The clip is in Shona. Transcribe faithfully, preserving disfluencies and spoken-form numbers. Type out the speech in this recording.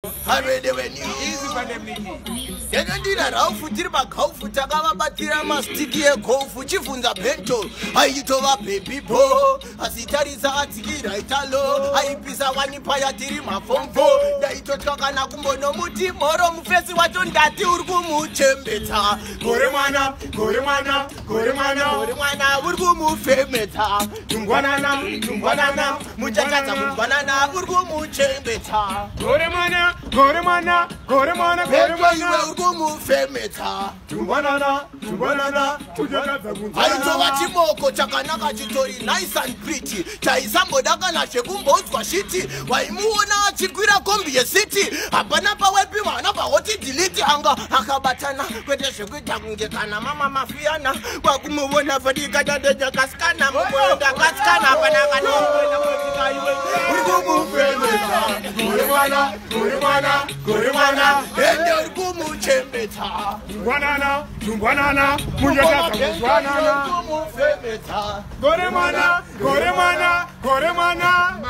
I read when you easy for them, Nicky. Then I did a Ralph Tirba Kaufu Tagama Batira Mastiki Kofu Chifunda Bento. I eat over people. As it is a Tiki Italo. I pisa one paya tirima fomfo. Yaito Chakanakumbo no Muti Morom Festival that Urgumu Chembeta. Goremana, Goremana, Goremana, Goremana, Urgumu Femeta. Tungwanana, Tungwanana, Mujaka Banana, Urgumu Chembeta. Goremana, Goremana, Goremana, Goremana, Urgumu Femeta. Tungwanana, Tungwanana, Tujaka. I know what you moko Chakanaka Chitori, nice and pretty. Chaisambo Dagana Shekumbo Swashiti. Why Muna Chikura Kombi City? Apanapa Wepi, Napa, what it delete Anga, Akabatana, where the Shukutana, Mama Mafiana, Wakumu, whenever the Gada de Cascana, the Cascana, Panagano, Urgumu Femeta. Goremana, Goremana, Goremana, and the Urgumu Chembeta. Tungwanana, Tungwanana, Mujaka, Tungwanana, Goremana, Goremana, Goremana,